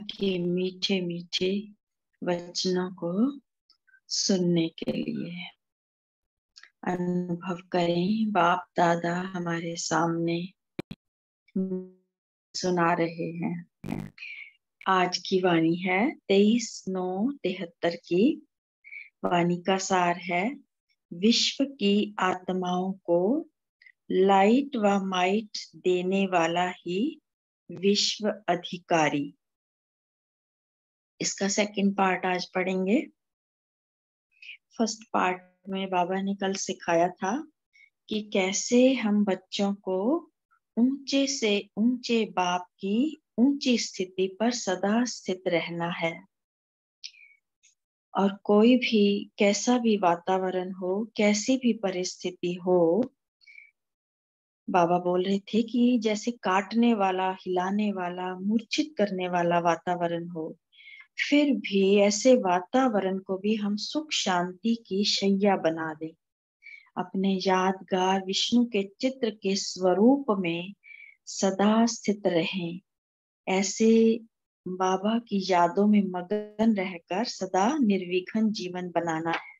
के मीठे मीठे वचनों को सुनने के लिए। अनुभव करें, बाप दादा हमारे सामने सुना रहे हैं। आज की वाणी है 23/9/73 की। वाणी का सार है, विश्व की आत्माओं को लाइट व माइट देने वाला ही विश्व अधिकारी। इसका सेकंड पार्ट आज पढ़ेंगे। फर्स्ट पार्ट में बाबा ने कल सिखाया था कि कैसे हम बच्चों को ऊंचे से ऊंचे बाप की ऊंची स्थिति पर सदा स्थित रहना है। और कोई भी कैसा भी वातावरण हो, कैसी भी परिस्थिति हो, बाबा बोल रहे थे कि जैसे काटने वाला, हिलाने वाला, मूर्छित करने वाला वातावरण हो, फिर भी ऐसे वातावरण को भी हम सुख शांति की शैया बना दें। अपने यादगार विष्णु के चित्र के स्वरूप में सदा स्थित रहें। ऐसे बाबा की यादों में मगन रहकर सदा निर्विघ्न जीवन बनाना है।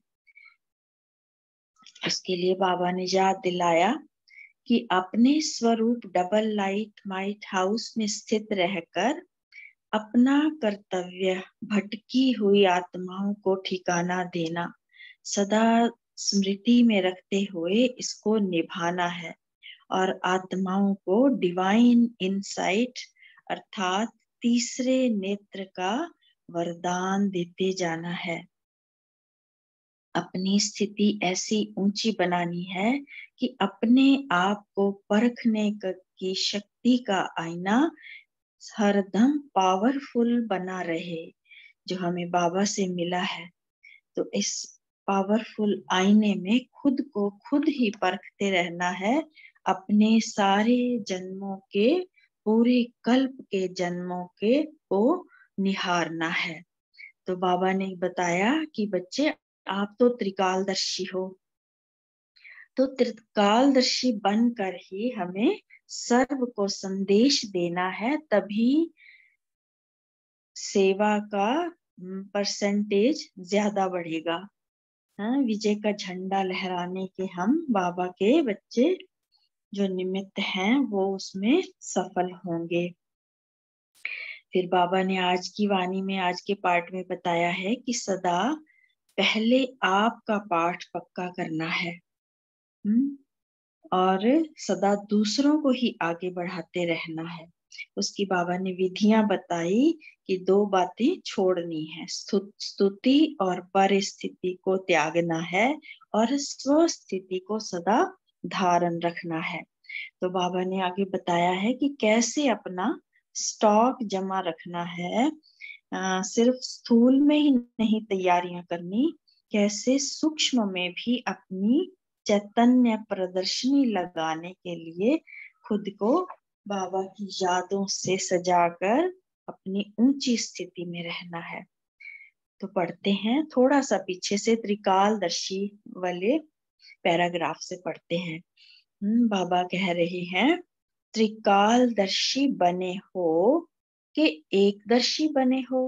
उसके लिए बाबा ने याद दिलाया कि अपने स्वरूप डबल लाइट माइट हाउस में स्थित रहकर अपना कर्तव्य भटकी हुई आत्माओं को ठिकाना देना सदा स्मृति में रखते हुए इसको निभाना है और आत्माओं को डिवाइन इनसाइट अर्थात तीसरे नेत्र का वरदान देते जाना है। अपनी स्थिति ऐसी ऊंची बनानी है कि अपने आप को परखने की शक्ति का आईना हरदम पावरफुल बना रहे, जो हमें बाबा से मिला है। तो इस पावरफुल आईने में खुद को खुद ही परखते रहना है, अपने सारे जन्मों के, पूरे कल्प के जन्मों के को निहारना है। तो बाबा ने बताया कि बच्चे, आप तो त्रिकालदर्शी हो, तो त्रिकालदर्शी बनकर ही हमें सर्व को संदेश देना है, तभी सेवा का परसेंटेज ज्यादा बढ़ेगा। हाँ, विजय का झंडा लहराने के हम बाबा के बच्चे जो निमित्त हैं वो उसमें सफल होंगे। फिर बाबा ने आज की वाणी में, आज के पाठ में बताया है कि सदा पहले आपका पाठ पक्का करना है और सदा दूसरों को ही आगे बढ़ाते रहना है। उसकी बाबा ने विधियां बताई कि 2 बातें छोड़नी है, स्तुति और परिस्थिति को त्यागना है और स्वस्थिति को सदा धारण रखना है। तो बाबा ने आगे बताया है कि कैसे अपना स्टॉक जमा रखना है, सिर्फ स्थूल में ही नहीं तैयारियां करनी, कैसे सूक्ष्म में भी अपनी चैतन्य प्रदर्शनी लगाने के लिए खुद को बाबा की यादों से सजाकर अपनी ऊंची स्थिति में रहना है। तो पढ़ते हैं, थोड़ा सा पीछे से त्रिकालदर्शी वाले पैराग्राफ से पढ़ते हैं। बाबा कह रहे हैं, त्रिकालदर्शी बने हो कि एकदर्शी बने हो।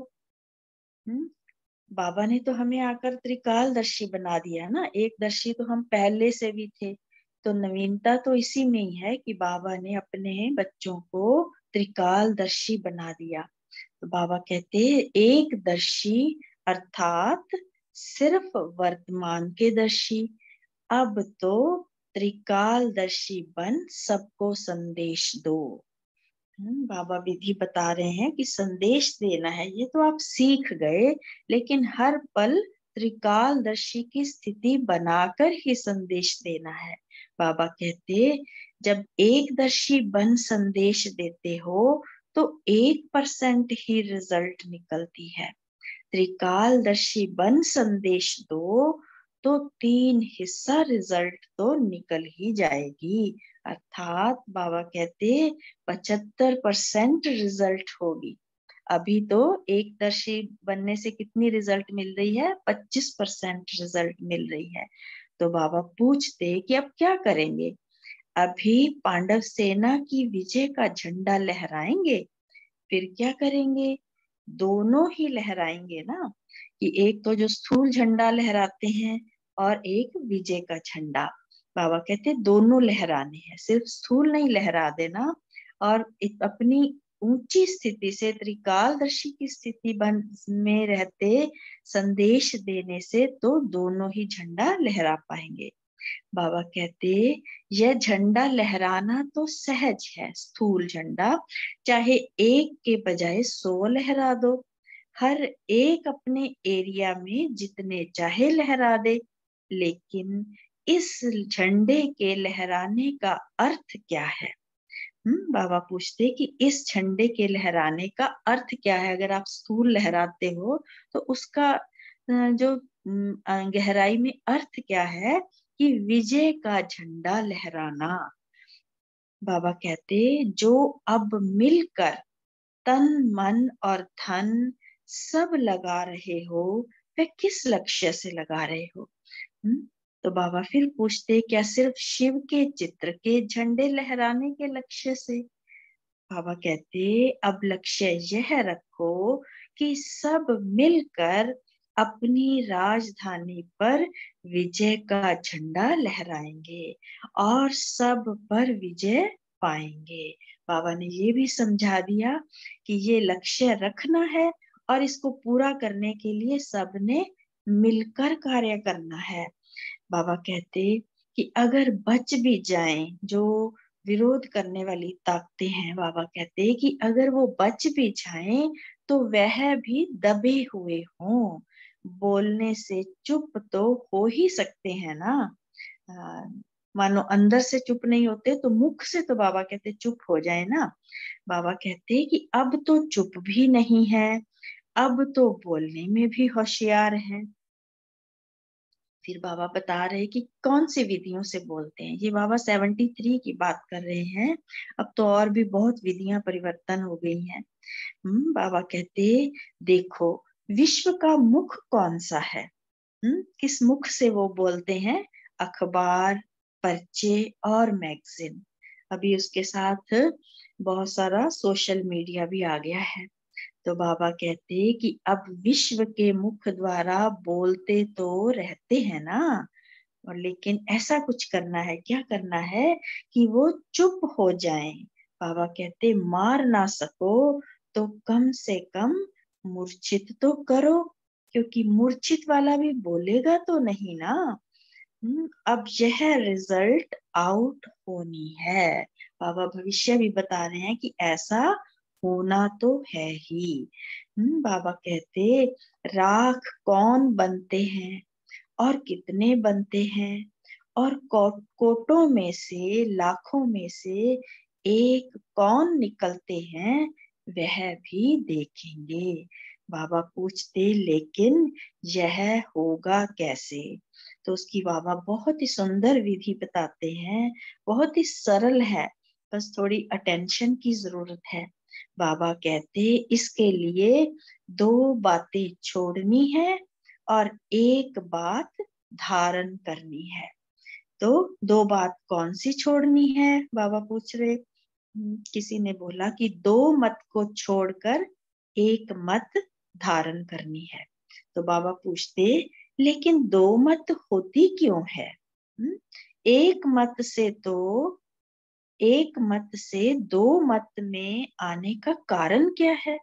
बाबा ने तो हमें आकर त्रिकालदर्शी बना दिया ना, एकदर्शी तो हम पहले से भी थे। तो नवीनता तो इसी में ही है कि बाबा ने अपने बच्चों को त्रिकालदर्शी बना दिया। तो बाबा कहते हैं, एकदर्शी अर्थात सिर्फ वर्तमान के दर्शी, अब तो त्रिकालदर्शी बन सबको संदेश दो। बाबा विधि बता रहे हैं कि संदेश देना है, ये तो आप सीख गए, लेकिन हर पल त्रिकालदर्शी की स्थिति बनाकर ही संदेश देना है। बाबा कहते, जब एकदर्शी बन संदेश देते हो तो 1% ही रिजल्ट निकलती है। त्रिकालदर्शी बन संदेश दो तो 3 हिस्सा रिजल्ट तो निकल ही जाएगी। अर्थात बाबा कहते 75% रिजल्ट होगी। अभी तो एकदर्शी बनने से कितनी रिजल्ट मिल रही है? 25% रिजल्ट मिल रही है। तो बाबा पूछते कि अब क्या करेंगे? अभी पांडव सेना की विजय का झंडा लहराएंगे, फिर क्या करेंगे? दोनों ही लहराएंगे ना, कि एक तो जो स्थूल झंडा लहराते हैं और एक विजय का झंडा। बाबा कहते हैं दोनों लहराने हैं, सिर्फ स्थूल नहीं लहरा देना, और अपनी ऊंची स्थिति से, त्रिकालदर्शी की स्थिति में रहते संदेश देने से तो दोनों ही झंडा लहरा पाएंगे। बाबा कहते यह झंडा लहराना तो सहज है, स्थूल झंडा, चाहे एक के बजाय 100 लहरा दो, हर एक अपने एरिया में जितने चाहे लहरा दे। लेकिन इस झंडे के लहराने का अर्थ क्या है? बाबा पूछते कि इस झंडे के लहराने का अर्थ क्या है? अगर आप स्थूल लहराते हो तो उसका जो गहराई में अर्थ क्या है कि विजय का झंडा लहराना। बाबा कहते जो अब मिलकर तन मन और धन सब लगा रहे हो, वह किस लक्ष्य से लगा रहे हो? तो बाबा फिर पूछते क्या सिर्फ शिव के चित्र के झंडे लहराने के लक्ष्य से? बाबा कहते अब लक्ष्य यह रखो कि सब मिलकर अपनी राजधानी पर विजय का झंडा लहराएंगे और सब पर विजय पाएंगे। बाबा ने ये भी समझा दिया कि ये लक्ष्य रखना है और इसको पूरा करने के लिए सबने मिलकर कार्य करना है। बाबा कहते कि अगर बच भी जाएं जो विरोध करने वाली ताकतें हैं, बाबा कहते हैं कि अगर वो बच भी जाएं तो वह भी दबे हुए हों, बोलने से चुप तो हो ही सकते हैं ना। मानो अंदर से चुप नहीं होते तो मुख से तो बाबा कहते चुप हो जाए ना। बाबा कहते हैं कि अब तो चुप भी नहीं है, अब तो बोलने में भी होशियार है। फिर बाबा बता रहे कि कौन सी विधियों से बोलते हैं। ये बाबा 73 की बात कर रहे हैं, अब तो और भी बहुत विधियां परिवर्तन हो गई हैं। बाबा कहते देखो विश्व का मुख कौन सा है? किस मुख से वो बोलते हैं? अखबार, पर्चे और मैगजीन। अभी उसके साथ बहुत सारा सोशल मीडिया भी आ गया है। तो बाबा कहते कि अब विश्व के मुख द्वारा बोलते तो रहते हैं ना, और लेकिन ऐसा कुछ करना है, क्या करना है कि वो चुप हो जाएं। बाबा कहते मार ना सको तो कम से कम मूर्छित तो करो, क्योंकि मूर्छित वाला भी बोलेगा तो नहीं ना। अब यह रिजल्ट आउट होनी है। बाबा भविष्य भी बता रहे हैं कि ऐसा होना तो है ही। बाबा कहते राख कौन बनते हैं और कितने बनते हैं, और कोटों में से, लाखों में से एक कौन निकलते हैं, वह भी देखेंगे। बाबा पूछते लेकिन यह होगा कैसे? तो उसकी बाबा बहुत ही सुंदर विधि बताते हैं, बहुत ही सरल है, बस थोड़ी अटेंशन की जरूरत है। बाबा कहते इसके लिए 2 बातें छोड़नी है और एक बात धारण करनी है। तो 2 बात कौन सी छोड़नी है? बाबा पूछ रहे। किसी ने बोला कि 2 मत को छोड़कर एक मत धारण करनी है। तो बाबा पूछते लेकिन 2 मत होती क्यों है? एक मत से तो, एक मत से 2 मत में आने का कारण क्या है?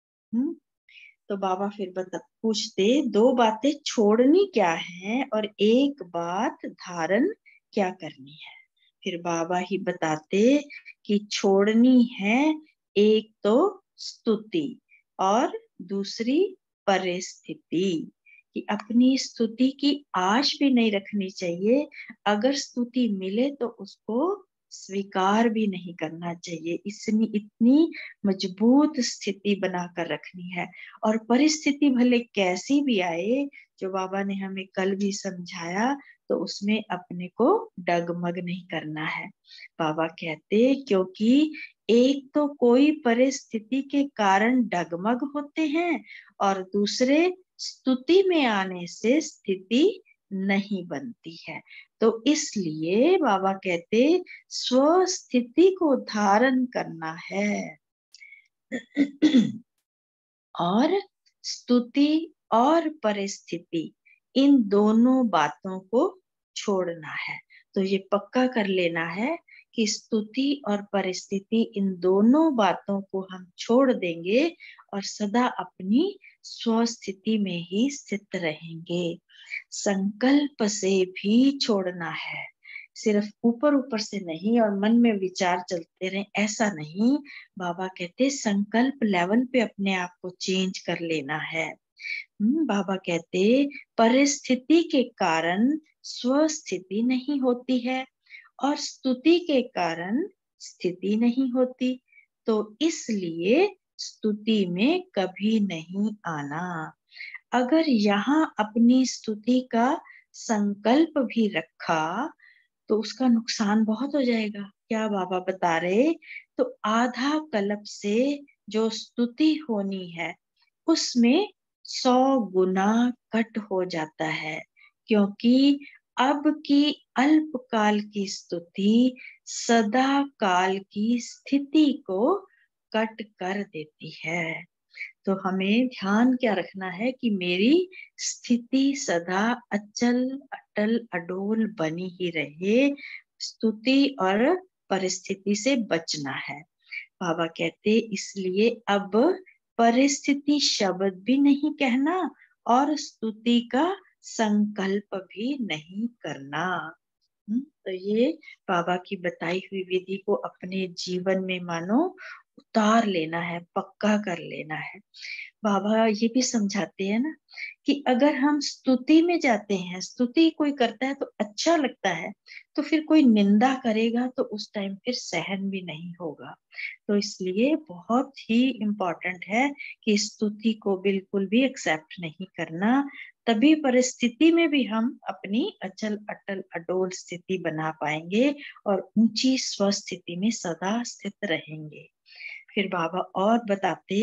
तो बाबा फिर पूछते 2 बातें छोड़नी क्या है और एक बात धारण क्या करनी है? फिर बाबा ही बताते कि छोड़नी है एक तो स्तुति और दूसरी परिस्थिति, कि अपनी स्तुति की आश भी नहीं रखनी चाहिए, अगर स्तुति मिले तो उसको स्वीकार भी नहीं करना चाहिए। इतनी मजबूत स्थिति बनाकर रखनी है। और परिस्थिति भले कैसी भी आए, जो बाबा ने हमें कल भी समझाया, तो उसमें अपने को डगमग नहीं करना है। बाबा कहते क्योंकि एक तो कोई परिस्थिति के कारण डगमग होते हैं और दूसरे स्तुति में आने से स्थिति नहीं बनती है। तो इसलिए बाबा कहते स्व स्थिति को धारण करना है। और स्तुति और परिस्थिति, इन दोनों बातों को छोड़ना है। तो ये पक्का कर लेना है कि स्तुति और परिस्थिति, इन दोनों बातों को हम छोड़ देंगे और सदा अपनी स्वस्थिति में ही स्थित रहेंगे। संकल्प से भी छोड़ना है, सिर्फ ऊपर ऊपर से नहीं और मन में विचार चलते रहे, ऐसा नहीं। बाबा कहते संकल्प लेवल पे अपने आप को चेंज कर लेना है। बाबा कहते परिस्थिति के कारण स्वस्थिति नहीं होती है और स्तुति के कारण स्थिति नहीं होती, तो इसलिए स्तुति में कभी नहीं आना। अगर यहाँ अपनी स्तुति का संकल्प भी रखा तो उसका नुकसान बहुत हो जाएगा। क्या बाबा बता रहे? तो आधा कल्प से जो स्तुति होनी है उसमें 100 गुना कट हो जाता है, क्योंकि अब की अल्पकाल की स्तुति सदा काल की स्थिति को कट कर देती है। तो हमें ध्यान क्या रखना है कि मेरी स्थिति सदा अचल अटल अडोल बनी ही रहे, स्तुति और परिस्थिति से बचना है। बाबा कहते इसलिए अब परिस्थिति शब्द भी नहीं कहना और स्तुति का संकल्प भी नहीं करना। तो ये बाबा की बताई हुई विधि को अपने जीवन में मानो उतार लेना है, पक्का कर लेना है। बाबा ये भी समझाते हैं ना कि अगर हम स्तुति में जाते हैं, स्तुति कोई करता है तो अच्छा लगता है, तो फिर कोई निंदा करेगा तो उस टाइम फिर सहन भी नहीं होगा। तो इसलिए बहुत ही इम्पोर्टेंट है कि स्तुति को बिल्कुल भी एक्सेप्ट नहीं करना, तभी परिस्थिति में भी हम अपनी अचल अटल अडोल स्थिति बना पाएंगे और ऊंची स्वस्थिति में सदा स्थित रहेंगे। फिर बाबा और बताते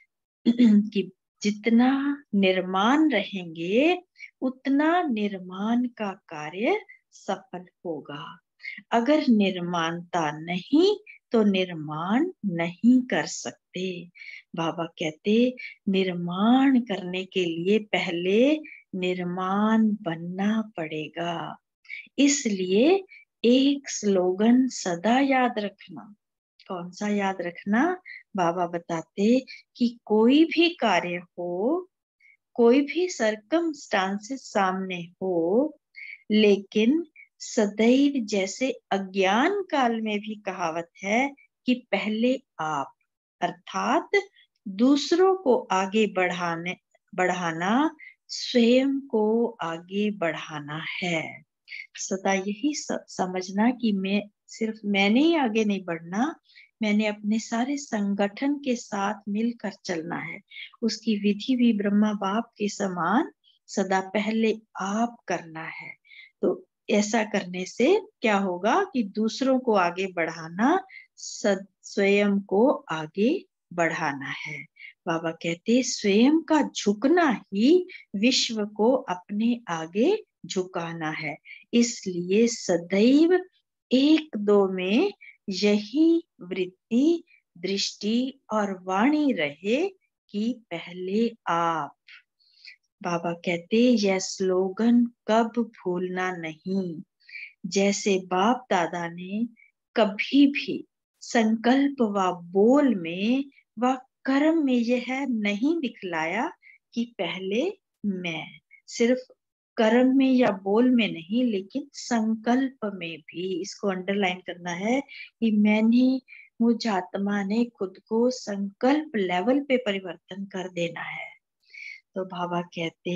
कि जितना निर्माण रहेंगे उतना निर्माण का कार्य सफल होगा। अगर निर्माणता नहीं तो निर्माण नहीं कर सकते। बाबा कहते निर्माण करने के लिए पहले निर्माण बनना पड़ेगा। इसलिए एक स्लोगन सदा याद रखना। कौन सा याद रखना? बाबा बताते कि कोई भी कार्य हो, कोई भी सर्कमस्टांसेस सामने हो, लेकिन सदैव जैसे अज्ञान काल में भी कहावत है कि पहले आप, अर्थात दूसरों को आगे बढ़ाना स्वयं को आगे बढ़ाना है। सदा यही समझना कि मैंने ही आगे नहीं बढ़ना, मैंने अपने सारे संगठन के साथ मिलकर चलना है। उसकी विधि भी ब्रह्मा बाप के समान सदा पहले आप करना है। तो ऐसा करने से क्या होगा कि दूसरों को आगे बढ़ाना स्वयं को आगे बढ़ाना है। बाबा कहते स्वयं का झुकना ही विश्व को अपने आगे झुकाना है। इसलिए सदैव एक दो में यही वृत्ति, दृष्टि और वाणी रहे कि पहले आप। बाबा कहते यह स्लोगन कब भूलना नहीं। जैसे बाप दादा ने कभी भी संकल्प व बोल में व कर्म में यह नहीं दिखलाया कि पहले मैं, सिर्फ कर्म में या बोल में नहीं लेकिन संकल्प में भी, इसको अंडरलाइन करना है कि मैंने, मुझ आत्मा ने खुद को संकल्प लेवल पे परिवर्तन कर देना है। तो बाबा कहते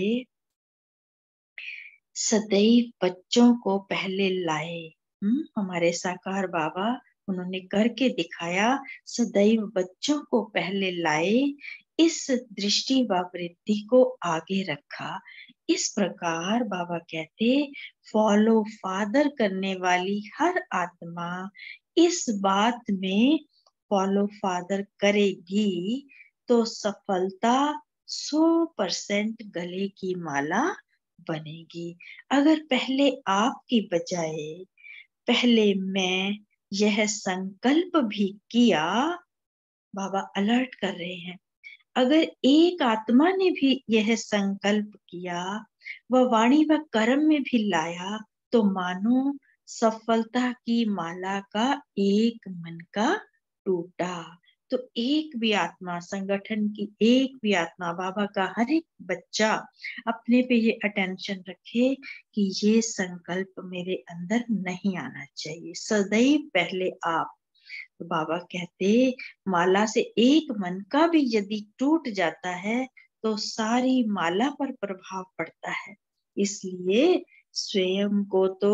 सदैव बच्चों को पहले लाए। हमारे साकार बाबा उन्होंने करके दिखाया, सदैव बच्चों को पहले लाए, इस दृष्टि व वृत्ति को आगे रखा। इस प्रकार बाबा कहते फॉलो फादर करने वाली हर आत्मा इस बात में फॉलो फादर करेगी तो सफलता 100% गले की माला बनेगी। अगर पहले आपकी बजाय पहले मैं यह संकल्प भी किया, बाबा अलर्ट कर रहे हैं, अगर एक आत्मा ने भी यह संकल्प किया, वह वाणी व कर्म में भी लाया, तो मानो सफलता की माला का एक मन का टूटा। तो एक भी आत्मा, संगठन की एक भी आत्मा, बाबा का हर एक बच्चा अपने पे ये अटेंशन रखे कि ये संकल्प मेरे अंदर नहीं आना चाहिए। सदैव पहले आप। तो बाबा कहते, माला से एक मन का भी यदि टूट जाता है तो सारी माला पर प्रभाव पड़ता है। इसलिए स्वयं को तो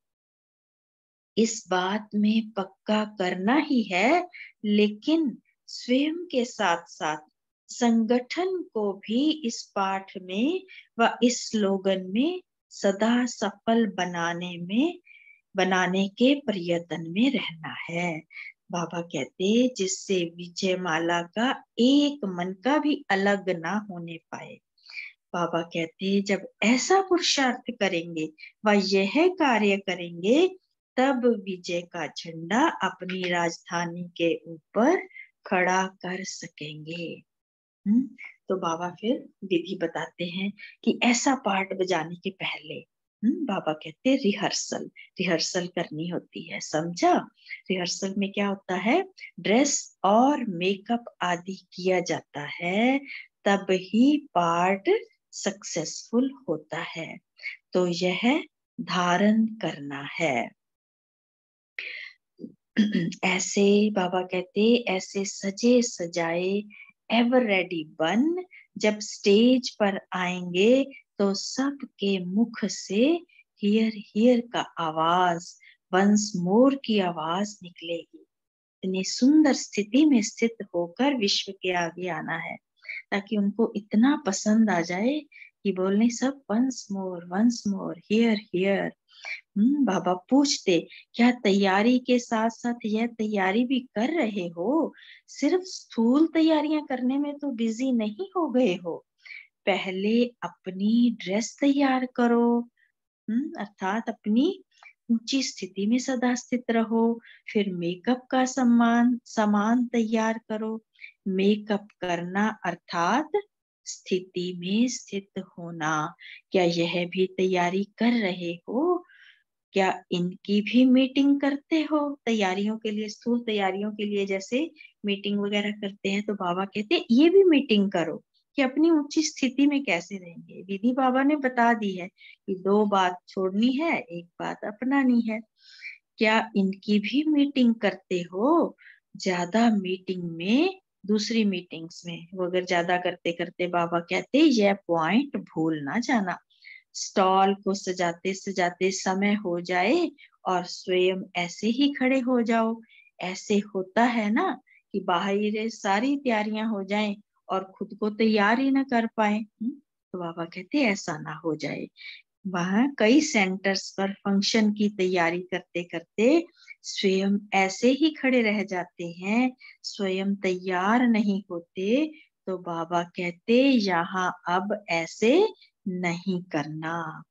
इस बात में पक्का करना ही है, लेकिन स्वयं के साथ साथ संगठन को भी इस पाठ में व इस स्लोगन में सदा सफल बनाने के प्रयत्न में रहना है। बाबा कहते, जिससे विजय माला का एक मन का भी अलग ना होने पाए। बाबा कहते, जब ऐसा पुरुषार्थ करेंगे व यह कार्य करेंगे, तब विजय का झंडा अपनी राजधानी के ऊपर खड़ा कर सकेंगे। तो बाबा फिर विधि बताते हैं कि ऐसा पार्ट बजाने के पहले बाबा कहते रिहर्सल रिहर्सल करनी होती है। समझा? रिहर्सल में क्या होता है, ड्रेस और मेकअप आदि किया जाता है, तब ही पार्ट सक्सेसफुल होता है। तो यह धारण करना है। ऐसे बाबा कहते, ऐसे सजे सजाए एवर रेडी बन, जब स्टेज पर आएंगे तो सबके मुख से हियर हियर का आवाज, वंस मोर की आवाज निकलेगी। इतनी सुंदर स्थिति में स्थित होकर विश्व के आगे आना है, ताकि उनको इतना पसंद आ जाए कि बोलने सब वंस मोर हियर हियर। बाबा पूछते, क्या तैयारी के साथ साथ यह तैयारी भी कर रहे हो? सिर्फ स्थूल तैयारियां करने में तो बिजी नहीं हो गए हो? पहले अपनी ड्रेस तैयार करो, अर्थात अपनी ऊंची स्थिति में सदा स्थित रहो। फिर मेकअप का सामान तैयार करो। मेकअप करना अर्थात स्थिति में स्थित होना। क्या यह भी तैयारी कर रहे हो? क्या इनकी भी मीटिंग करते हो तैयारियों के लिए, स्थूल तैयारियों के लिए जैसे मीटिंग वगैरह करते हैं? तो बाबा कहते ये भी मीटिंग करो कि अपनी ऊंची स्थिति में कैसे रहेंगे। विधि बाबा ने बता दी है कि 2 बात छोड़नी है, 1 बात अपनानी है। क्या इनकी भी मीटिंग करते हो? ज्यादा मीटिंग में, दूसरी मीटिंग्स में वो अगर ज्यादा करते करते, बाबा कहते यह पॉइंट भूल ना जाना। स्टॉल को सजाते सजाते समय हो जाए और स्वयं ऐसे ही खड़े हो जाओ। ऐसे होता है ना कि बाहर सारी तैयारियां हो जाएं और खुद को तैयार ही ना कर पाए। तो बाबा कहते ऐसा ना हो जाए। वहां कई सेंटर्स पर फंक्शन की तैयारी करते करते स्वयं ऐसे ही खड़े रह जाते हैं, स्वयं तैयार नहीं होते। तो बाबा कहते यहाँ अब ऐसे नहीं करना।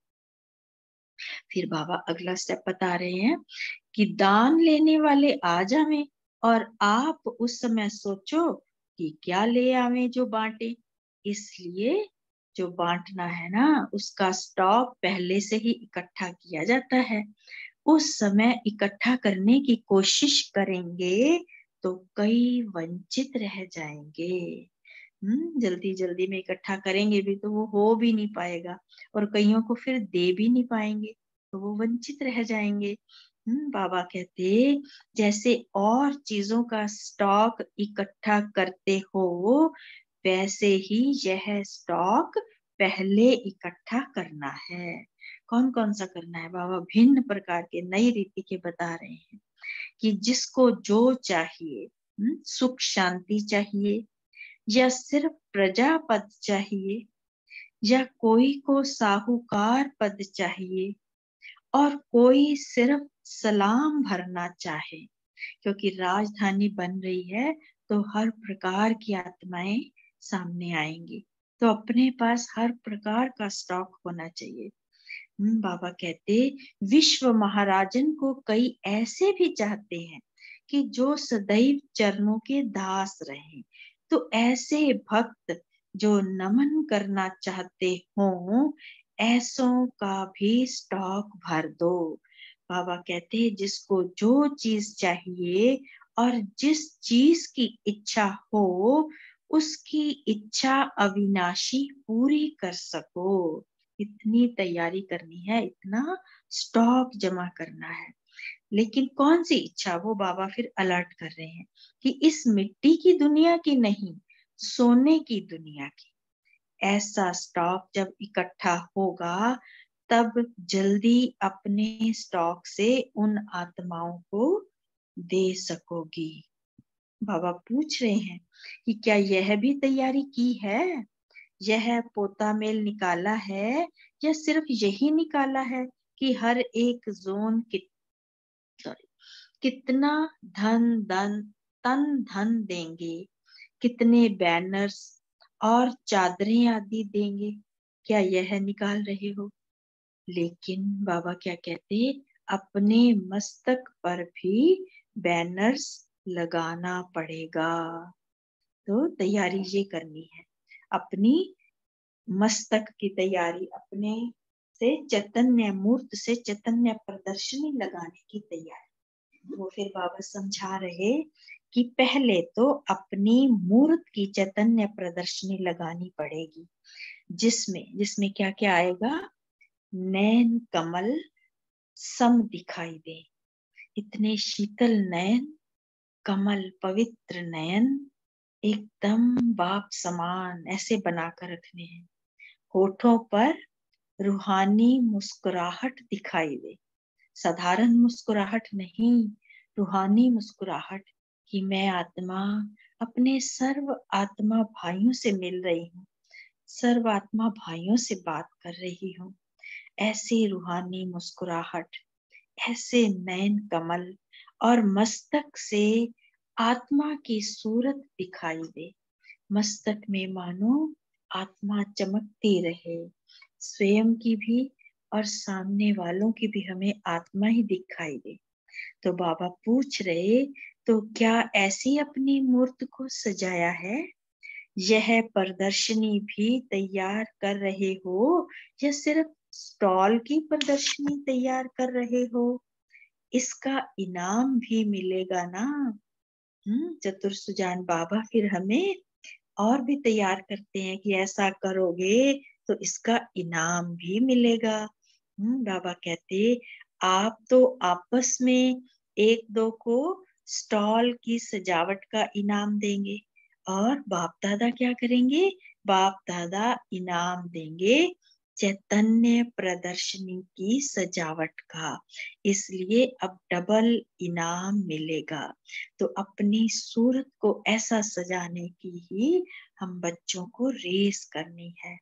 फिर बाबा अगला स्टेप बता रहे हैं कि दान लेने वाले आ जावे और आप उस समय सोचो कि क्या ले आवे जो बांटे। इसलिए जो बांटना है ना, उसका स्टॉक पहले से ही इकट्ठा किया जाता है। उस समय इकट्ठा करने की कोशिश करेंगे तो कई वंचित रह जाएंगे। जल्दी जल्दी में इकट्ठा करेंगे भी तो वो हो भी नहीं पाएगा, और कईयों को फिर दे भी नहीं पाएंगे तो वो वंचित रह जाएंगे। बाबा कहते, जैसे और चीजों का स्टॉक इकट्ठा करते हो, वैसे ही यह स्टॉक पहले इकट्ठा करना है। कौन कौन सा करना है? बाबा भिन्न प्रकार के नई रीति के बता रहे हैं कि जिसको जो चाहिए, सुख शांति चाहिए, या सिर्फ प्रजा पद चाहिए, या कोई को साहूकार पद चाहिए, और कोई सिर्फ सलाम भरना चाहे, क्योंकि राजधानी बन रही है तो हर प्रकार की आत्माएं सामने आएंगी। तो अपने पास हर प्रकार का स्टॉक होना चाहिए। बाबा कहते, विश्व महाराजन को कई ऐसे भी चाहते हैं कि जो सदैव चरणों के दास रहें, तो ऐसे भक्त जो नमन करना चाहते हो, ऐसों का भी स्टॉक भर दो। बाबा कहते हैं जिसको जो चीज चाहिए और जिस चीज की इच्छा हो, उसकी इच्छा अविनाशी पूरी कर सको, इतनी तैयारी करनी है, इतना स्टॉक जमा करना है। लेकिन कौन सी इच्छा, वो बाबा फिर अलर्ट कर रहे हैं कि इस मिट्टी की दुनिया की नहीं, सोने की दुनिया की। ऐसा स्टॉक जब इकट्ठा होगा, तब जल्दी अपने स्टॉक से उन आत्माओं को दे सकोगी। बाबा पूछ रहे हैं कि क्या यह भी तैयारी की है, यह पोता मेल निकाला है, या सिर्फ यही निकाला है कि हर एक जोन कितना तन धन देंगे, कितने बैनर्स और चादरें आदि देंगे, क्या यह निकाल रहे हो? लेकिन बाबा क्या कहते, अपने मस्तक पर भी बैनर्स लगाना पड़ेगा। तो तैयारी ये करनी है, अपनी मस्तक की तैयारी, अपने से चैतन्य मूर्त से चैतन्य प्रदर्शनी लगाने की तैयारी। वो फिर बाबा समझा रहे कि पहले तो अपनी मूर्त की चैतन्य प्रदर्शनी लगानी पड़ेगी, जिसमें जिसमें क्या क्या आएगा, नैन कमल सम दिखाई दे, इतने शीतल नयन, कमल पवित्र नयन, एकदम बाप समान ऐसे बनाकर रखने हैं। होठों पर रूहानी मुस्कुराहट दिखाई दे, साधारण मुस्कुराहट नहीं, रूहानी मुस्कुराहट, कि मैं आत्मा अपने सर्व आत्मा भाइयों से मिल रही हूँ, सर्व आत्मा भाइयों से बात कर रही हूँ। ऐसी रूहानी मुस्कुराहट, ऐसे नयन कमल, और मस्तक से आत्मा की सूरत दिखाई दे। मस्तक में मानो आत्मा चमकती रहे, स्वयं की भी और सामने वालों की भी हमें आत्मा ही दिखाई दे। तो बाबा पूछ रहे, तो क्या ऐसी अपनी मूर्त को सजाया है? यह प्रदर्शनी भी तैयार कर रहे हो, या सिर्फ स्टॉल की प्रदर्शनी तैयार कर रहे हो? इसका इनाम भी मिलेगा ना। चतुर सुजान बाबा फिर हमें और भी तैयार करते हैं कि ऐसा करोगे तो इसका इनाम भी मिलेगा। बाबा कहते, आप तो आपस में एक दो को स्टॉल की सजावट का इनाम देंगे, और बाप दादा क्या करेंगे, बाप दादा इनाम देंगे चैतन्य प्रदर्शनी की सजावट का, इसलिए अब डबल इनाम मिलेगा। तो अपनी सूरत को ऐसा सजाने की ही हम बच्चों को रेस करनी है।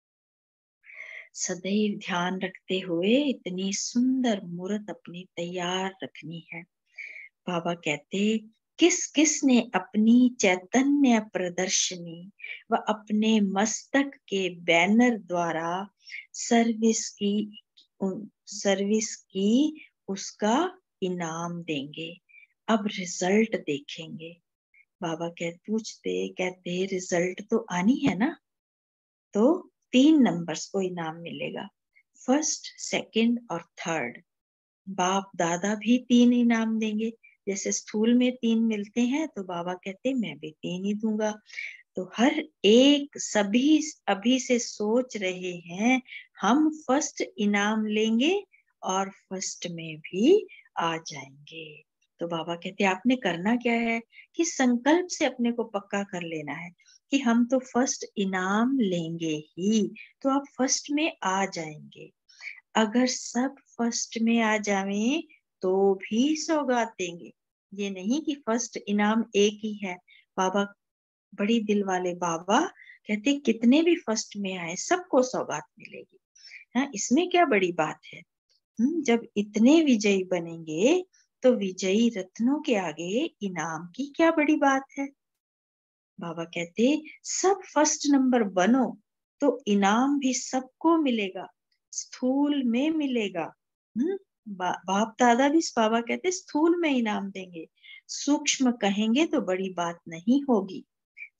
सदैव ध्यान रखते हुए इतनी सुंदर मूर्त अपनी तैयार रखनी है। बाबा कहते, किस किस ने अपनी चैतन्य प्रदर्शनी व अपने मस्तक के बैनर द्वारा सर्विस की सर्विस की, उसका इनाम देंगे। अब रिजल्ट देखेंगे। बाबा कहते रिजल्ट तो आनी है ना, तो 3 नंबर्स को इनाम मिलेगा, फर्स्ट, सेकंड और थर्ड। बाप दादा भी 3 इनाम देंगे, जैसे स्थूल में 3 मिलते हैं, तो बाबा कहते मैं भी 3 ही दूंगा। तो हर एक सभी अभी से सोच रहे हैं हम फर्स्ट इनाम लेंगे और फर्स्ट में भी आ जाएंगे। तो बाबा कहते आपने करना क्या है कि संकल्प से अपने को पक्का कर लेना है कि हम तो फर्स्ट इनाम लेंगे ही, तो आप फर्स्ट में आ जाएंगे। अगर सब फर्स्ट में आ जावे तो भी सौगात देंगे, ये नहीं कि फर्स्ट इनाम एक ही है। बाबा बड़ी दिल वाले बाबा कहते कितने भी फर्स्ट में आए सबको सौगात मिलेगी। हाँ, इसमें क्या बड़ी बात है। जब इतने विजयी बनेंगे तो विजयी रत्नों के आगे इनाम की क्या बड़ी बात है। बाबा कहते सब फर्स्ट नंबर बनो तो इनाम भी सबको मिलेगा, स्थूल में मिलेगा। बाप दादा भी बाबा कहते स्थूल में इनाम देंगे, सूक्ष्म कहेंगे तो बड़ी बात नहीं होगी,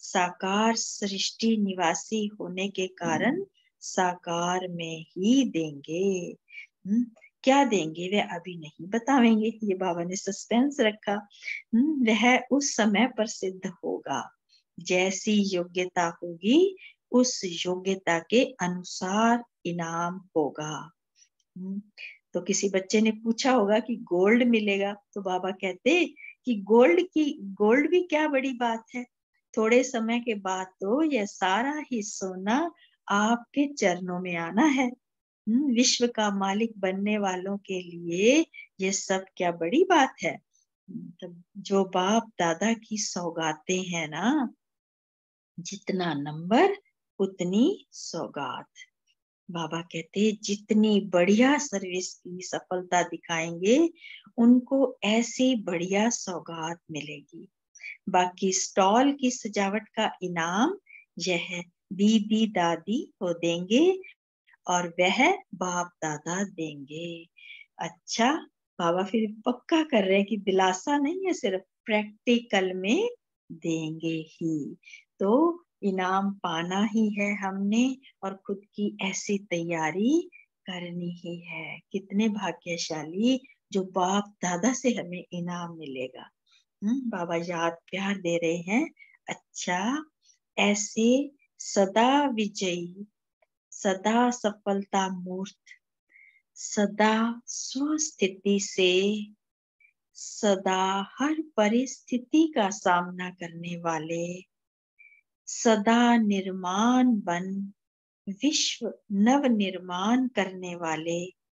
साकार सृष्टि निवासी होने के कारण साकार में ही देंगे। क्या देंगे वह अभी नहीं बतावेंगे, ये बाबा ने सस्पेंस रखा। वह उस समय पर सिद्ध होगा, जैसी योग्यता होगी उस योग्यता के अनुसार इनाम होगा। तो किसी बच्चे ने पूछा होगा कि गोल्ड मिलेगा, तो बाबा कहते कि गोल्ड भी क्या बड़ी बात है, थोड़े समय के बाद तो यह सारा ही सोना आपके चरणों में आना है। विश्व का मालिक बनने वालों के लिए ये सब क्या बड़ी बात है। तो जो बाप दादा की सौगातें हैं ना, जितना नंबर उतनी सौगात। बाबा कहते जितनी बढ़िया सर्विस की सफलता दिखाएंगे उनको ऐसी बढ़िया सौगात मिलेगी। बाकी स्टॉल की सजावट का इनाम यह दीदी दादी को देंगे और वह बाप दादा देंगे। अच्छा, बाबा फिर पक्का कर रहे हैं कि दिलासा नहीं है, सिर्फ प्रैक्टिकल में देंगे ही। तो इनाम पाना ही है हमने और खुद की ऐसी तैयारी करनी ही है। कितने भाग्यशाली जो बाप दादा से हमें इनाम मिलेगा। बाबा याद प्यार दे रहे हैं। अच्छा, ऐसे सदा विजयी, सदा सफलता मूर्त, सदा स्वस्थिति से, सदा हर परिस्थिति का सामना करने वाले, सदा निर्माण बन विश्व नव निर्माण करने वाले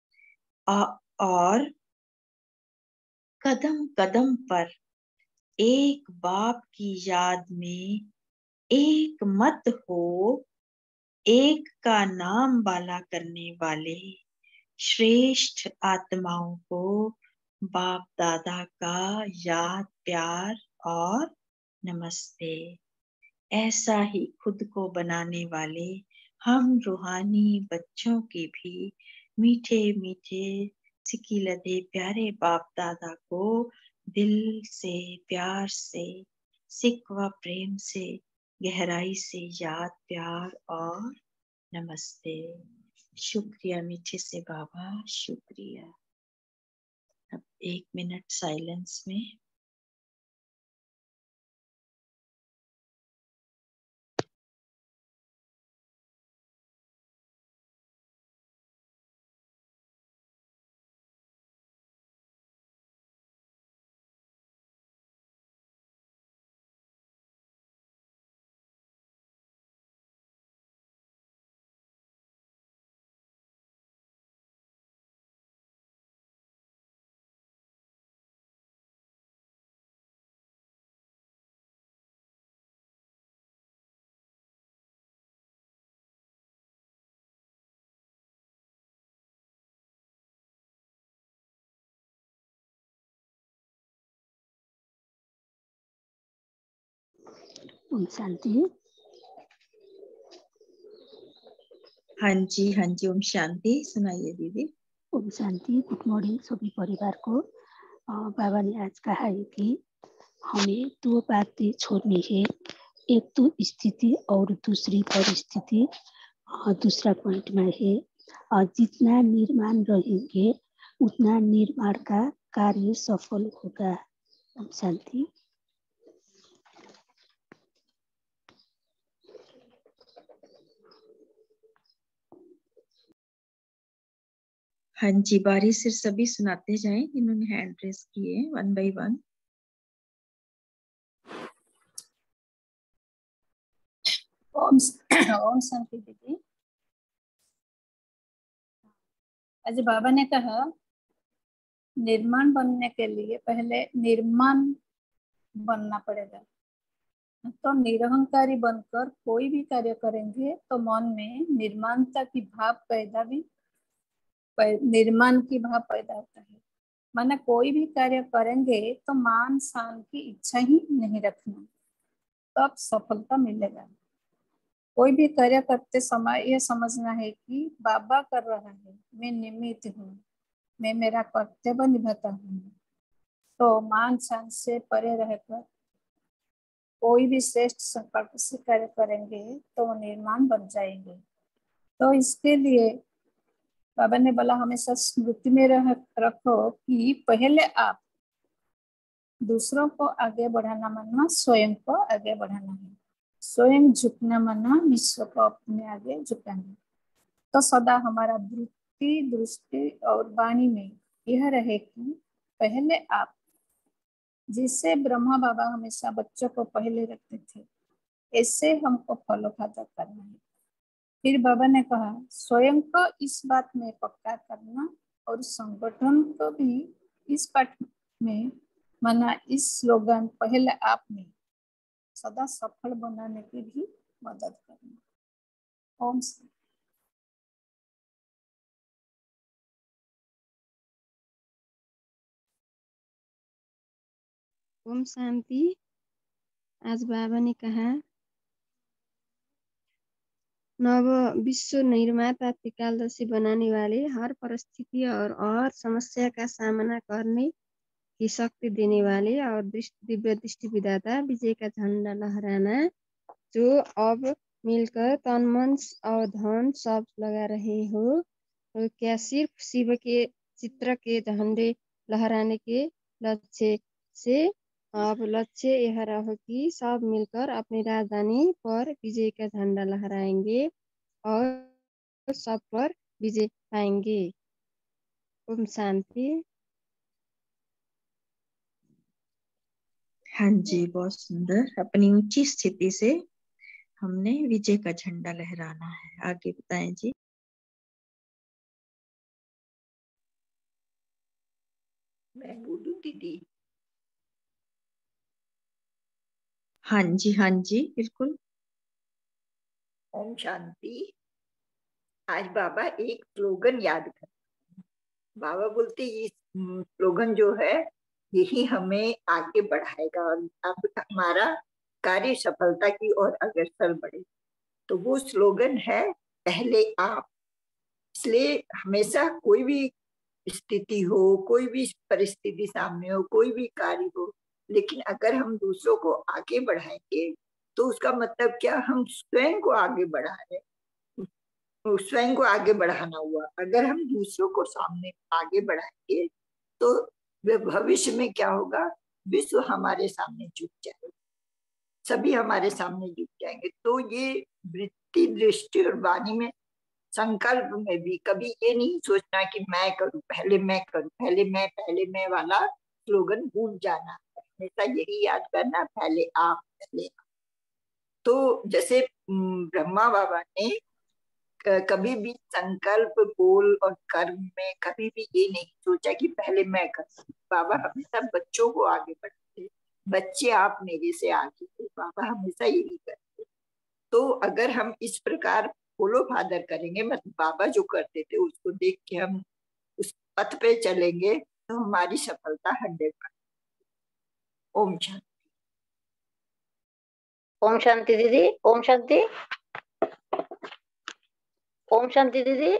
और कदम कदम पर एक बाप की याद में एक मत हो, एक का नाम वाला करने वाले श्रेष्ठ आत्माओं को बाप दादा का याद प्यार और नमस्ते। ऐसा ही खुद को बनाने वाले हम रूहानी बच्चों के भी मीठे मीठे सिकी लदे प्यारे बाप दादा को दिल से प्यार से सिक व प्रेम से गहराई से याद प्यार और नमस्ते। शुक्रिया मीठे से बाबा, शुक्रिया। अब 1 मिनट साइलेंस में। ओम शांति। हाँ जी, ओम शांति। सुनाइए दीदी। ओम शांति। गुड मॉर्निंग सभी परिवार को। बाबा ने आज कहा है कि हमें 2 बातें छोड़नी है, एक तो स्थिति और दूसरी परिस्थिति। दूसरा पॉइंट में है जितना निर्माण रहेंगे उतना निर्माण का कार्य सफल होगा। ओम शांति। हाँ जी, बारी से सभी सुनाते जाएं जिन्होंने हैंड रेस किए, 1 by 1। ओम शांति दीदी। आज बाबा ने कहा निर्माण बनने के लिए पहले निर्माण बनना पड़ेगा। तो निरहंकारी बनकर कोई भी कार्य करेंगे तो मन में निर्माणता की भाव पैदा भी निर्माण की भाव पैदा होता है। माने कोई भी कार्य करेंगे तो मान शान की इच्छा ही नहीं रखना, तब सफलता मिलेगा। कोई भी कार्य करते समय यह समझना है कि बाबा कर रहा है, मैं निमित्त हूँ, मैं मेरा कर्तव्य निभाता हूँ। तो मान शान से परे रहकर कोई भी श्रेष्ठ संकल्प से कार्य करेंगे तो वो निर्माण बन जाएंगे। तो इसके लिए बाबा ने बोला हमेशा स्मृति में रखो कि पहले आप दूसरों को आगे बढ़ाना मानना स्वयं को आगे बढ़ाना है, स्वयं झुकना मानना विश्व को अपने आगे झुकाना। तो सदा हमारा वृत्ति दृष्टि और वाणी में यह रहे कि पहले आप, जिससे ब्रह्मा बाबा हमेशा बच्चों को पहले रखते थे, ऐसे हमको फॉलो फादर करना है। फिर बाबा ने कहा स्वयं को इस बात में पक्का करना और संगठन को भी इस बात में माना। इस स्लोगन पहले आप में सदा सफल बनाने की भी मदद करना। ओम शांति। ओम शांति। आज बाबा ने कहा नव विश्व निर्माता त्रिकालदर्शी बनाने वाले, हर परिस्थिति और समस्या का सामना करने की शक्ति देने वाले और दिव्य दृष्टि विधाता विजय का झंडा लहराना, जो अब मिलकर तन मन और धन सब लगा रहे हो। तो क्या सिर्फ शिव के चित्र के झंडे लहराने के लक्ष्य से? अब लक्ष्य यह रहो कि सब मिलकर अपनी राजधानी पर विजय का झंडा लहराएंगे और सब पर विजय पाएंगे। ओम शांति। हाँ जी, बहुत सुंदर। अपनी ऊंची स्थिति से हमने विजय का झंडा लहराना है। आगे बताएं जी। मैं बोलूं दीदी? हाँ जी बिल्कुल। ओम शांति। आज बाबा एक स्लोगन याद कर, बाबा बोलते ये स्लोगन जो है यही हमें आगे बढ़ाएगा और अब हमारा कार्य सफलता की ओर अग्रसर बढ़े। तो वो स्लोगन है पहले आप। इसलिए हमेशा कोई भी स्थिति हो, कोई भी परिस्थिति सामने हो, कोई भी कार्य हो, लेकिन अगर हम दूसरों को आगे बढ़ाएंगे तो उसका मतलब क्या, हम स्वयं को आगे बढ़ा रहे, स्वयं को आगे बढ़ाना हुआ। अगर हम दूसरों को सामने आगे बढ़ाएंगे तो भविष्य में क्या होगा, विश्व हमारे सामने झुक जाएगा, सभी हमारे सामने झुक जाएंगे। तो ये वृत्ति दृष्टि और वाणी में, संकल्प में भी कभी ये नहीं सोचना कि मैं करूं, पहले मैं करूं, पहले मैं वाला स्लोगन भूल जाना। हमेशा यही याद करना, पहले आप, पहले आप। तो जैसे ब्रह्मा बाबा ने कभी भी संकल्प, बोल और कर्म में कभी भी ये नहीं सोचा कि पहले मैं करूं। बाबा हमेशा बच्चों को आगे बढ़ाते, बच्चे आप मेरे से आगे थे, बाबा हमेशा यही करते। तो अगर हम इस प्रकार फॉलो फादर करेंगे, मतलब बाबा जो करते थे उसको देख के हम उस पथ पे चलेंगे तो हमारी सफलता 100%। ओम शांति। ओम शांति दीदी। ओम शांति। ओम शांति दीदी।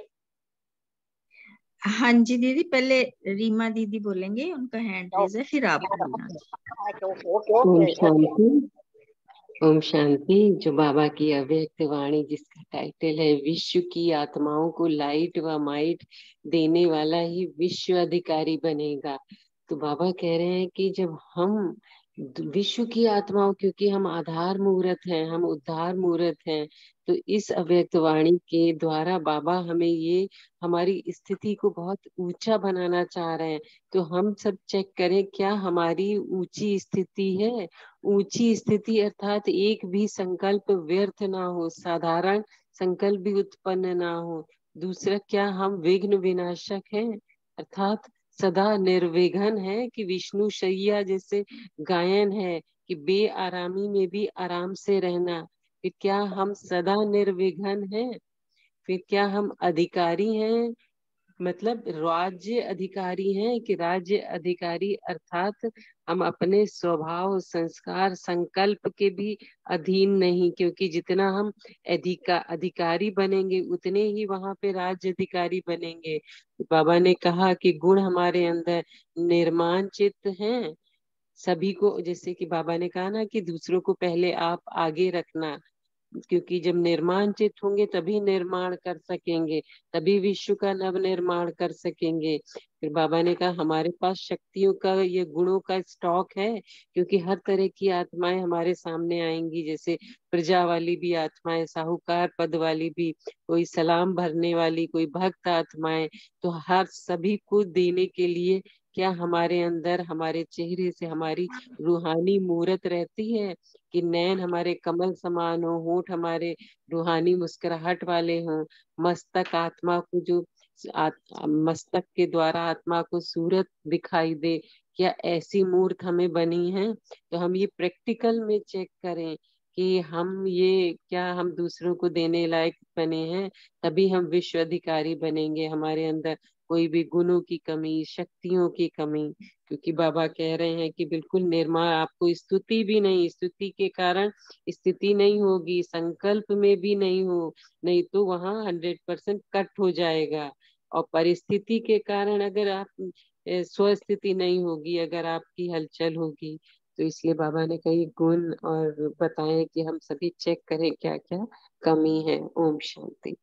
हाँ जी दीदी, पहले रीमा दीदी बोलेंगे, उनका हैंड रेज है, फिर आप बोलना। ओम शांति। ओम शांति। जो बाबा की अव्यक्त वाणी, जिसका टाइटल है विश्व की आत्माओं को लाइट व माइट देने वाला ही विश्व अधिकारी बनेगा। तो बाबा कह रहे हैं कि जब हम विश्व की आत्माओं, क्योंकि हम आधार मुहूर्त हैं, हम उद्धार मुहूर्त हैं, तो इस अव्यक्त वाणी के द्वारा बाबा हमें ये हमारी स्थिति को बहुत ऊंचा बनाना चाह रहे हैं। तो हम सब चेक करें क्या हमारी ऊंची स्थिति है। ऊंची स्थिति अर्थात एक भी संकल्प व्यर्थ ना हो, साधारण संकल्प भी उत्पन्न ना हो। दूसरा, क्या हम विघ्न विनाशक हैं, अर्थात सदा निर्विघ्न है कि विष्णु शैया जैसे गायन है कि बेआरामी में भी आराम से रहना। फिर क्या हम सदा निर्विघ्न हैं? फिर क्या हम अधिकारी हैं, मतलब राज्य अधिकारी हैं कि राज्य अधिकारी अर्थात हम अपने स्वभाव, संस्कार, संकल्प के भी अधीन नहीं, क्योंकि जितना हम अधिकारी बनेंगे उतने ही वहां पे राज्य अधिकारी बनेंगे। बाबा ने कहा कि गुण हमारे अंदर निर्माण चित्त हैं, सभी को, जैसे कि बाबा ने कहा ना कि दूसरों को पहले आप आगे रखना, क्योंकि जब निर्माण चित होंगे तभी निर्माण कर सकेंगे, तभी विश्व का नव निर्माण कर सकेंगे। फिर बाबा ने कहा हमारे पास शक्तियों का, ये गुणों का स्टॉक है, क्योंकि हर तरह की आत्माएं हमारे सामने आएंगी, जैसे प्रजा वाली भी आत्माएं, साहूकार पद वाली भी, कोई सलाम भरने वाली, कोई भक्त आत्माएं। तो हर सभी को देने के लिए क्या हमारे अंदर, हमारे चेहरे से हमारी रूहानी मूरत रहती है कि नैन हमारे कमल समान हो, होठ हमारे रूहानी मुस्कुराहट वाले हों, मस्तक आत्मा को जो मस्तक के द्वारा आत्मा को सूरत दिखाई दे, क्या ऐसी मूर्त हमें बनी है? तो हम ये प्रैक्टिकल में चेक करें कि हम ये क्या हम दूसरों को देने लायक बने हैं, तभी हम विश्व अधिकारी बनेंगे। हमारे अंदर कोई भी गुणों की कमी, शक्तियों की कमी, क्योंकि बाबा कह रहे हैं कि बिल्कुल निर्माण, आपको स्तुति भी नहीं, स्तुति के कारण स्थिति नहीं होगी, संकल्प में भी नहीं हो, नहीं तो वहां 100% कट हो जाएगा। और परिस्थिति के कारण अगर आप स्वस्थिति नहीं होगी, अगर आपकी हलचल होगी, तो इसलिए बाबा ने कई गुण और बताए कि हम सभी चेक करें क्या क्या कमी है। ओम शांति।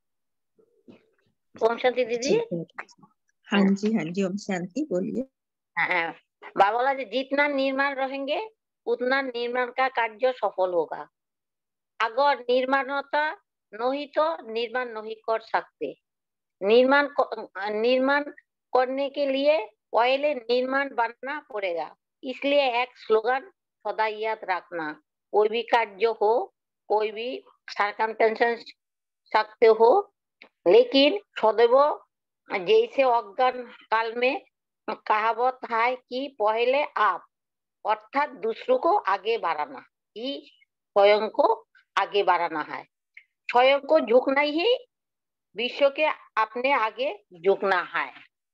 ओम शांति दीदी। ठीक है। हाँ जी, हाँ जी, ओम शांति, बोलिए। हाँ, बाबा बोला जितना निर्माण रहेंगे उतना निर्माण का कार्य सफल होगा। अगर निर्माण होता नहीं तो निर्माण नहीं कर सकते। निर्माण करने के लिए पहले निर्माण बनना पड़ेगा। इसलिए एक स्लोगन सदा याद रखना, कोई भी कार्य हो, कोई भी सर्कमस्टेंसेस सकते हो, लेकिन सदैव जैसे अज्ञान काल में कहावत है कि पहले आप, अर्थात दूसरों को आगे बढ़ाना ही स्वयं को आगे बढ़ाना है। स्वयं को झुकना ही विश्व के अपने आगे झुकना है।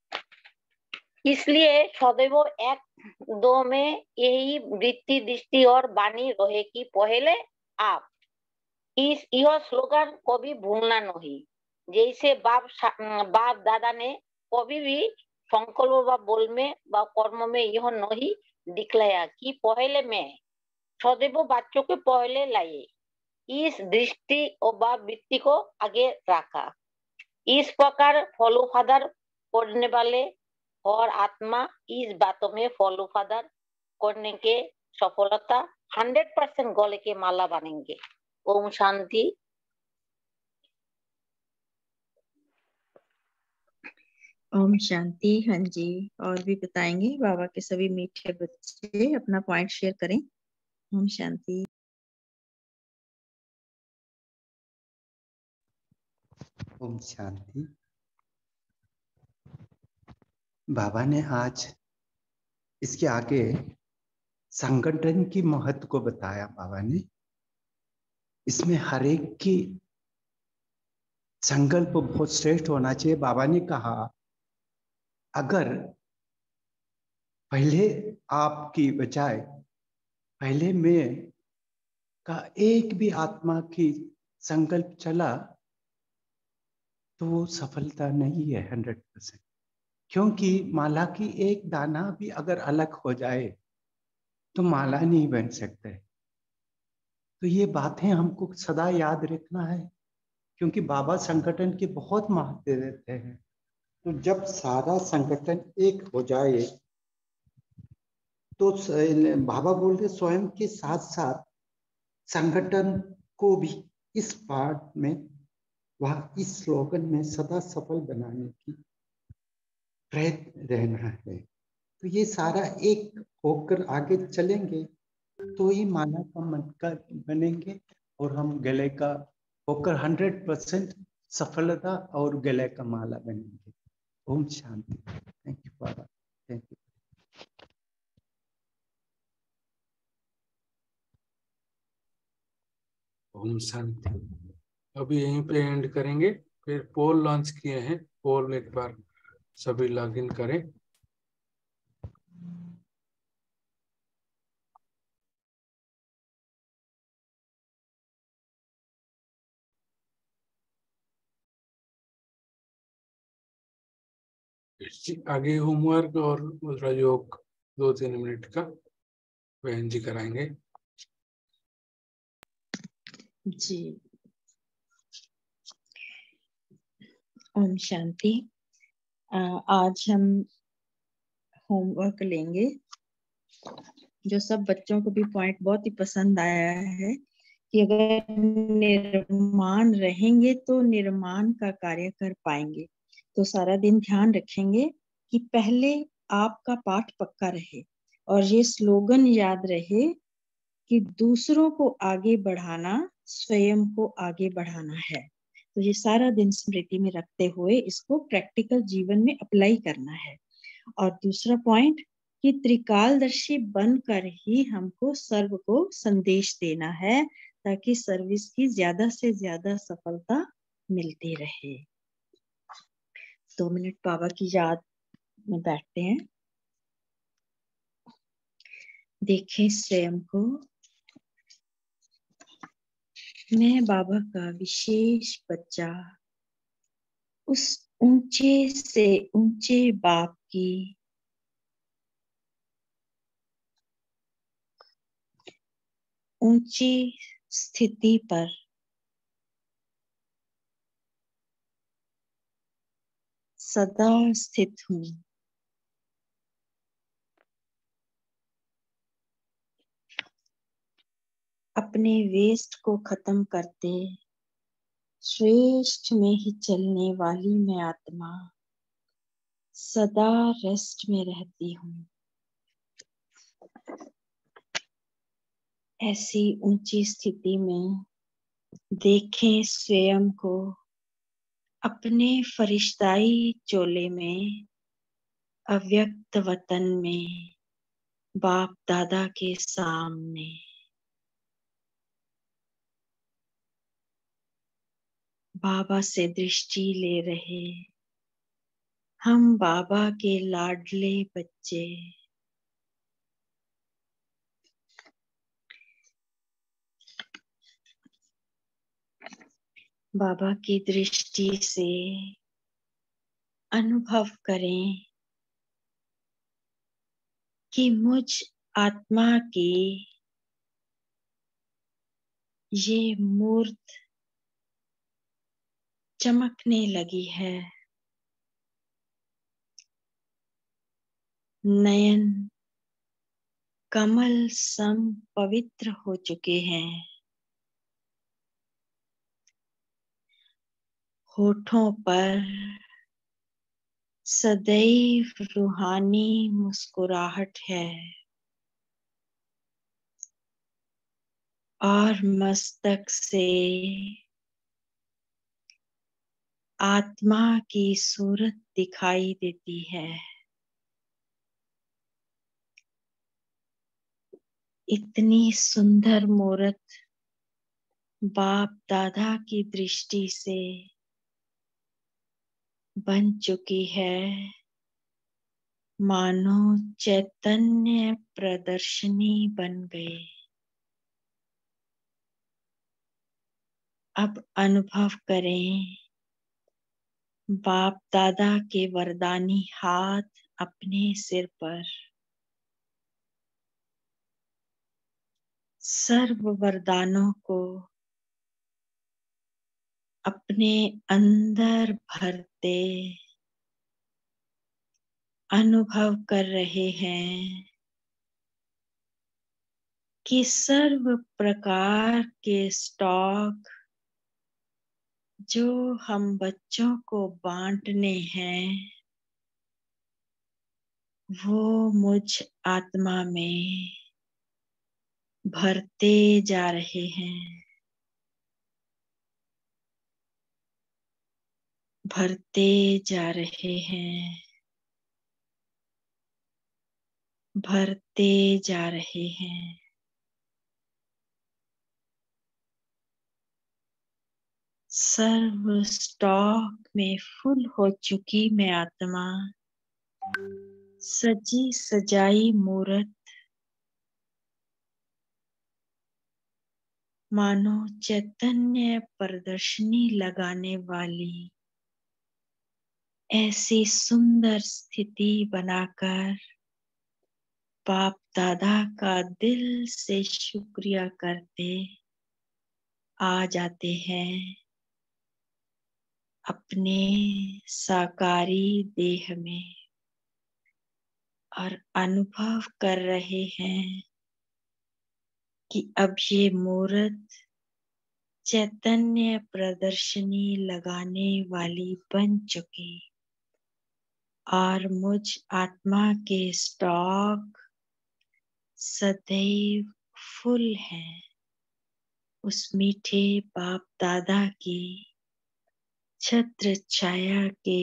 इसलिए सदैव एक दो में यही वृत्ति, दृष्टि और वाणी रहे कि पहले आप। यह स्लोगन कभी भूलना नहीं। जैसे बाप दादा ने कभी भी संकल्प व बोल में व कर्म में यह नहीं दिखलाया कि पहले मैं, सदैव बच्चों के पहले लाए। इस दृष्टि और वृत्ति को आगे रखा। इस प्रकार फॉलो फादर करने वाले और आत्मा इस बातों में फॉलो फादर करने के सफलता 100% गले के माला बनेंगे। ओम शांति। ओम शांति। हाँ जी, और भी बताएंगे बाबा के सभी मीठे बच्चे, अपना पॉइंट शेयर करें। ओम शांति। ओम शांति। बाबा ने आज इसके आगे संगठन की महत्व को बताया। बाबा ने इसमें हर एक की संकल्प बहुत श्रेष्ठ होना चाहिए। बाबा ने कहा अगर पहले आपकी बजाय पहले मैं का एक भी आत्मा की संकल्प चला तो वो सफलता नहीं है 100%, क्योंकि माला की एक दाना भी अगर अलग हो जाए तो माला नहीं बन सकते। तो ये बातें हमको सदा याद रखना है, क्योंकि बाबा संगठन के बहुत महत्व देते हैं। तो जब सारा संगठन एक हो जाए तो बाबा बोल रहे स्वयं के साथ साथ संगठन को भी इस पाठ में, वह इस स्लोगन में सदा सफल बनाने की प्रयत्न रहना है। तो ये सारा एक होकर आगे चलेंगे तो ही माला का मटका बनेंगे और हम गले का होकर 100% सफलता और गले का माला बनेंगे। ओम शांति। थैंक यू बाबा, थैंक यू। ओम शांति। अभी यहीं पे एंड करेंगे, फिर पोल लॉन्च किए हैं, पोल एक बार सभी लॉगिन करें। आगे होमवर्क और योग 2-3 मिनट का। बहन जी कराएंगे। जी, ओम शांति। आज हम होमवर्क लेंगे, जो सब बच्चों को भी पॉइंट बहुत ही पसंद आया है कि अगर निर्माण रहेंगे तो निर्माण का कार्य कर पाएंगे। तो सारा दिन ध्यान रखेंगे कि पहले आपका पाठ पक्का रहे और ये स्लोगन याद रहे कि दूसरों को आगे बढ़ाना स्वयं को आगे बढ़ाना है। तो ये सारा दिन स्मृति में रखते हुए इसको प्रैक्टिकल जीवन में अप्लाई करना है। और दूसरा पॉइंट कि त्रिकालदर्शी बनकर ही हमको सर्व को संदेश देना है, ताकि सर्विस की ज्यादा से ज्यादा सफलता मिलती रहे। 2 मिनट बाबा की याद में बैठते हैं। देखें स्वयं को, मैं बाबा का विशेष बच्चा, उस ऊंचे से ऊंचे बाप की ऊंची स्थिति पर सदा स्थित हूँ। अपने वेस्ट को खत्म करते श्रेष्ठ में ही चलने वाली मैं आत्मा सदा रेस्ट में रहती हूँ। ऐसी ऊंची स्थिति में देखें स्वयं को अपने फरिश्ताई चोले में, अव्यक्त वतन में, बाप दादा के सामने। बाबा से दृष्टि ले रहे हम बाबा के लाडले बच्चे। बाबा की दृष्टि से अनुभव करें कि मुझ आत्मा की ये मूर्त चमकने लगी है। नयन कमल सम पवित्र हो चुके हैं। होठों पर सदैव रूहानी मुस्कुराहट है और मस्तक से आत्मा की सूरत दिखाई देती है। इतनी सुंदर मूरत बाप दादा की दृष्टि से बन चुकी है, मानो चैतन्य प्रदर्शनी बन गई। अब अनुभव करें बाप दादा के वरदानी हाथ अपने सिर पर। सर्व वरदानों को अपने अंदर भरते अनुभव कर रहे हैं कि सर्व प्रकार के स्टॉक जो हम बच्चों को बांटने हैं, वो मुझ आत्मा में भरते जा रहे हैं, भरते जा रहे हैं, भरते जा रहे हैं। सर्व स्टॉक में फुल हो चुकी मैं आत्मा सजी सजाई मूरत, मानो चैतन्य प्रदर्शनी लगाने वाली ऐसी सुंदर स्थिति बनाकर बाप दादा का दिल से शुक्रिया करते आ जाते हैं अपने साकारी देह में और अनुभव कर रहे हैं कि अब ये मूर्त चैतन्य प्रदर्शनी लगाने वाली बन चुकी और मुझ आत्मा के स्टॉक सदैव फुल हैं उस मीठे बाप दादा की छत्र छाया के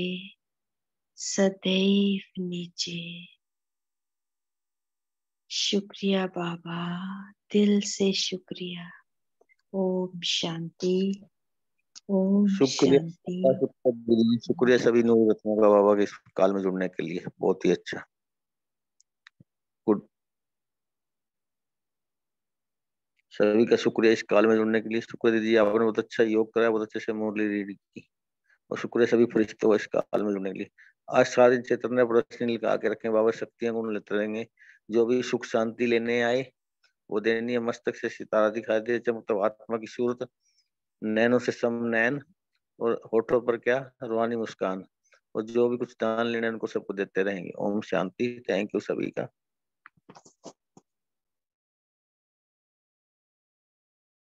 सदैव नीचे। शुक्रिया बाबा, दिल से शुक्रिया। ओम शांति, ओम शांति। शुक्रिया सभी नूर रत्नों का बाबा के इस काल में जुड़ने के लिए, बहुत ही अच्छा। गुड, सभी का शुक्रिया इस काल में जुड़ने के लिए। शुक्रिया दीदी, आपने बहुत अच्छा योग कराया, बहुत अच्छे से मुरली रीड की। और शुक्रिया सभी फरिश्तों को इस काल में जुड़ने के लिए। आज सारा दिन चैतन्य प्रदर्शनी लगा के रखें बाबा, शक्तियां गुण लेते रहेंगे। जो भी सुख शांति लेने आए वो देनी। मस्तक से सितारा दिखाई दे, चमकता आत्मा की सूरत, नैनों से सम नैन और होठों पर क्या रूहानी मुस्कान। और जो भी कुछ दान लेने उनको सबको देते रहेंगे। ओम शांति। थैंक यू सभी का।